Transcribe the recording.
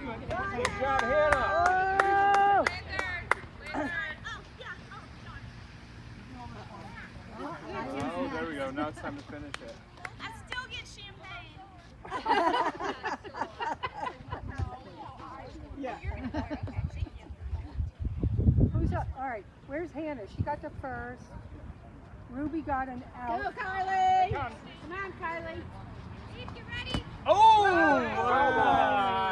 Good job, Hannah. Oh, there we go. Now it's time to finish it. I still get champagne. Yeah. Who's up? All right. Where's Hannah? She got the first. Ruby got an out. Go, Kylie. Come on, Kylie. Oh!